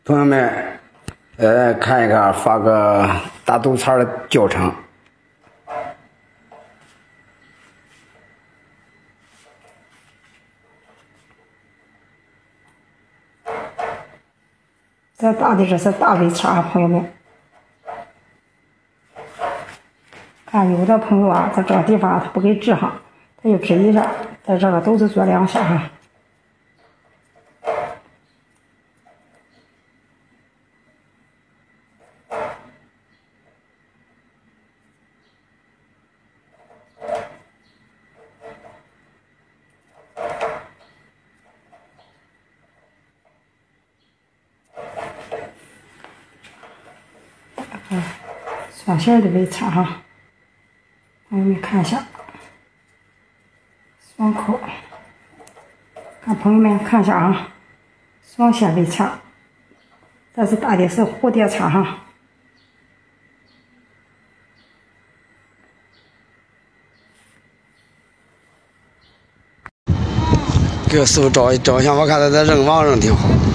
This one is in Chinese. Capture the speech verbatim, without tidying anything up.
朋友们，呃，看一看发个大肚茬的教程。 这打的这是大尾茬，朋友们。看有的朋友啊，在这个地方他不给治上，他就治一下，在这个都是做两下哈。双线的尾茬哈，朋友们看一下，双口，看朋友们看一下啊，双线尾茬，这是打的是蝴蝶茬哈。 给我手照一照相，我看他在扔网扔挺好。